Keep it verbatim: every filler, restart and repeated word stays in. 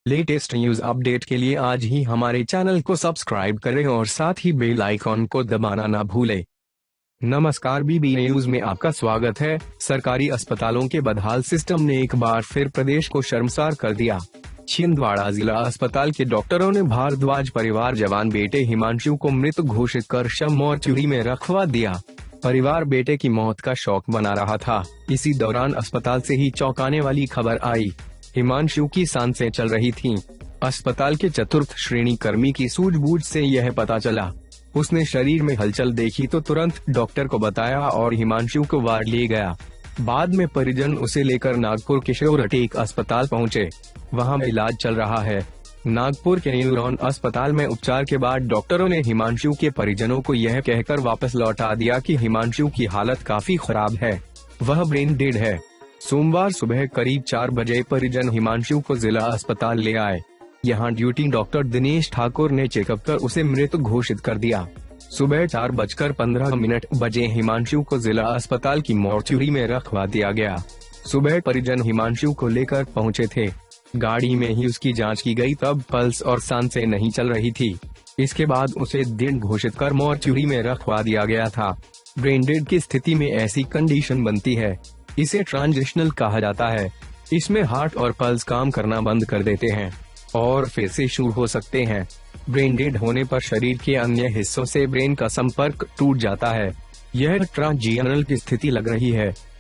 Latest news update के लिए आज ही हमारे चैनल को सब्सक्राइब करें और साथ ही बेल आइकॉन को दबाना ना भूलें। नमस्कार, बीबी न्यूज में आपका स्वागत है। सरकारी अस्पतालों के बदहाल सिस्टम ने एक बार फिर प्रदेश को शर्मसार कर दिया। छिंदवाड़ा जिला अस्पताल के डॉक्टरों ने भारद्वाज परिवार जवान बेटे हिमांशु को मृत घोषित कर शव मोर्चुरी में रखवा दिया। परिवार बेटे की मौत का शौक मना रहा था। इसी दौरान अस्पताल से ही चौंकाने वाली खबर आई। हिमांशु की सांसें चल रही थीं। अस्पताल के चतुर्थ श्रेणी कर्मी की सूझबूझ से यह पता चला। उसने शरीर में हलचल देखी तो तुरंत डॉक्टर को बताया और हिमांशु को वार्ड ले गया। बाद में परिजन उसे लेकर नागपुर के सूरेटेक अस्पताल पहुंचे। वहां इलाज चल रहा है। नागपुर के न्यूरॉन अस्पताल में उपचार के बाद डॉक्टरों ने हिमांशु के परिजनों को यह कहकर वापस लौटा दिया कि हिमांशु की हालत काफी खराब है, वह ब्रेन डेड है। सोमवार सुबह करीब चार बजे परिजन हिमांशु को जिला अस्पताल ले आए। यहां ड्यूटी डॉक्टर दिनेश ठाकुर ने चेकअप कर उसे मृत घोषित कर दिया। सुबह चार बजकर पंद्रह मिनट बजे हिमांशु को जिला अस्पताल की मोर्चुरी में रखवा दिया गया। सुबह परिजन हिमांशु को लेकर पहुंचे थे। गाड़ी में ही उसकी जांच की गई, तब पल्स और सांसें नहीं चल रही थी। इसके बाद उसे डेड घोषित कर मोर्चुरी में रखवा दिया गया था। ब्रेन डेड की स्थिति में ऐसी कंडीशन बनती है, इसे ट्रांजिशनल कहा जाता है। इसमें हार्ट और पल्स काम करना बंद कर देते हैं और फिर से शुरू हो सकते हैं। ब्रेन डेड होने पर शरीर के अन्य हिस्सों से ब्रेन का संपर्क टूट जाता है। यह ट्रांजिशनल की स्थिति लग रही है।